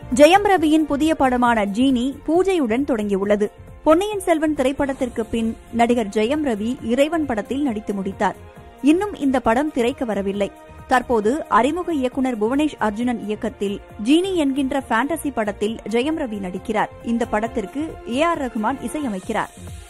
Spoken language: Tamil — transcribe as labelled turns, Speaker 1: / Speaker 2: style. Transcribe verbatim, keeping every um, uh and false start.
Speaker 1: ஜெயம் ரவியின் புதிய படமான ஜீனி பூஜையுடன் தொடங்கியுள்ளது. பொன்னியின் செல்வன் திரைப்படத்திற்கு பின் நடிகர் ஜெயம் ரவி இறைவன் படத்தில் நடித்து முடித்தார். இன்னும் இந்த படம் திரைக்கு வரவில்லை. தற்போது அறிமுக இயக்குநர் புவனேஷ் அர்ஜுனன் இயக்கத்தில் ஜீனி என்கின்ற பாண்டசி படத்தில் ஜெயம் ரவி நடிக்கிறார். இந்த படத்திற்கு ஏ ஆர் ரஹ்மான் இசையமைக்கிறார்.